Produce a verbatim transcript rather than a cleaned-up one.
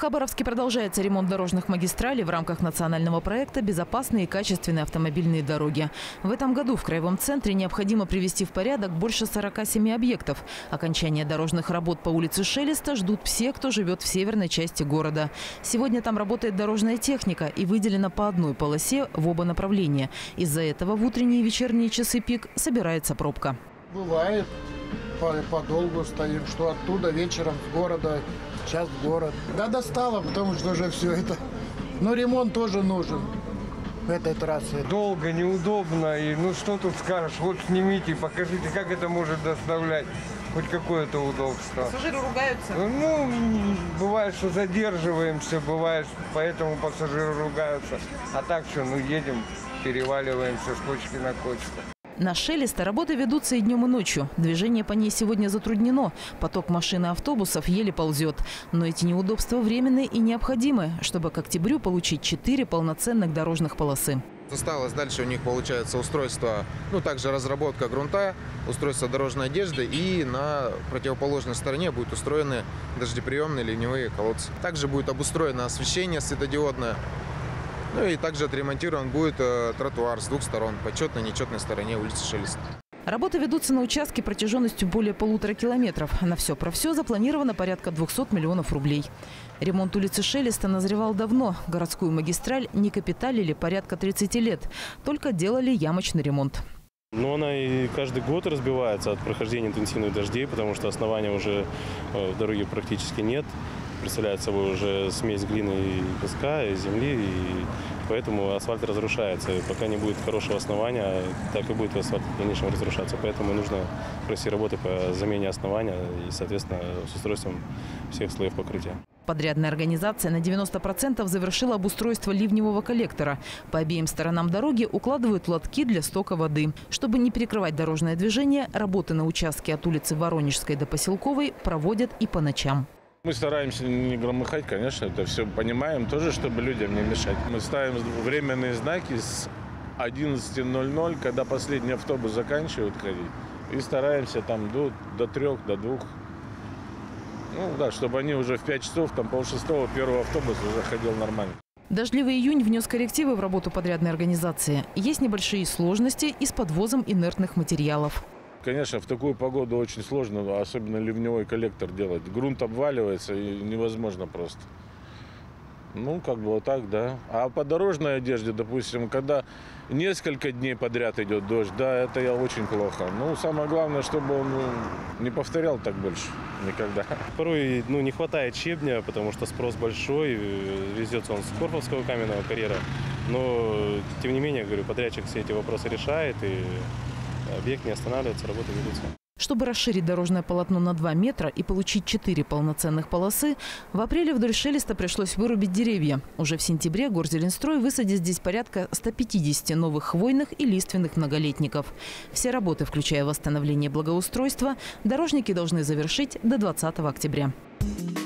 Хабаровске продолжается ремонт дорожных магистралей в рамках национального проекта «Безопасные и качественные автомобильные дороги». В этом году в Краевом центре необходимо привести в порядок больше сорока семи объектов. Окончание дорожных работ по улице Шелеста ждут все, кто живет в северной части города. Сегодня там работает дорожная техника и выделено по одной полосе в оба направления. Из-за этого в утренние и вечерние часы пик собирается пробка. Бывает, подолгу стоим, что оттуда вечером с города, час в город. Да достало, потому что уже все это. Но ремонт тоже нужен этой трассы. Долго, неудобно, и ну что тут скажешь, вот снимите, покажите, как это может доставлять хоть какое-то удобство. Пассажиры ругаются? Ну, бывает, что задерживаемся, бывает, поэтому пассажиры ругаются. А так что, ну едем, переваливаемся с кочки на кочку. На Шелеста работы ведутся и днем, и ночью. Движение по ней сегодня затруднено. Поток машин и автобусов еле ползет. Но эти неудобства временные и необходимы, чтобы к октябрю получить четыре полноценных дорожных полосы. Осталось дальше у них получается устройство, ну также разработка грунта, устройство дорожной одежды, и на противоположной стороне будут устроены дождеприемные ливневые колодцы. Также будет обустроено освещение светодиодное. Ну и также отремонтирован будет э, тротуар с двух сторон, по четной и нечетной стороне улицы Шелеста. Работы ведутся на участке протяженностью более полутора километров. На все про все запланировано порядка двухсот миллионов рублей. Ремонт улицы Шелеста назревал давно. Городскую магистраль не капиталили порядка тридцати лет. Только делали ямочный ремонт. Но она и каждый год разбивается от прохождения интенсивных дождей, потому что основания уже в дороге практически нет. Представляет собой уже смесь глины и песка, и земли, и поэтому асфальт разрушается. И пока не будет хорошего основания, так и будет асфальт в дальнейшем разрушаться. Поэтому нужно провести работы по замене основания и, соответственно, с устройством всех слоев покрытия. Подрядная организация на девяносто процентов завершила обустройство ливневого коллектора. По обеим сторонам дороги укладывают лотки для стока воды. Чтобы не перекрывать дорожное движение, работы на участке от улицы Воронежской до Поселковой проводят и по ночам. Мы стараемся не громыхать, конечно, это все понимаем тоже, чтобы людям не мешать. Мы ставим временные знаки с одиннадцати ноль-ноль, когда последний автобус заканчивает ходить, и стараемся там до, до трех, до двух. Ну да, чтобы они уже в пять часов, там полшестого, первый автобус уже ходил нормально. Дождливый июнь внес коррективы в работу подрядной организации. Есть небольшие сложности и с подвозом инертных материалов. Конечно, в такую погоду очень сложно, особенно ливневой коллектор делать. Грунт обваливается и невозможно просто. Ну, как бы вот так, да. А по дорожной одежде, допустим, когда несколько дней подряд идет дождь, да, это я очень плохо. Ну, самое главное, чтобы он не повторял так больше никогда. Порой ну, не хватает щебня, потому что спрос большой, везется он с Корфовского каменного карьера. Но, тем не менее, говорю, подрядчик все эти вопросы решает, и объект не останавливается, работы ведутся. Чтобы расширить дорожное полотно на два метра и получить четыре полноценных полосы, в апреле вдоль Шелеста пришлось вырубить деревья. Уже в сентябре Горзеленстрой высадит здесь порядка ста пятидесяти новых хвойных и лиственных многолетников. Все работы, включая восстановление благоустройства, дорожники должны завершить до двадцатого октября.